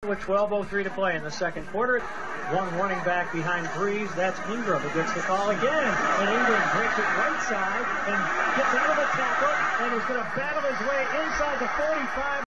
With 12:03 to play in the second quarter. One running back behind Breeze. That's Ingram who gets the call again. And Ingram breaks it right side and gets out of the tackle and is going to battle his way inside the 45.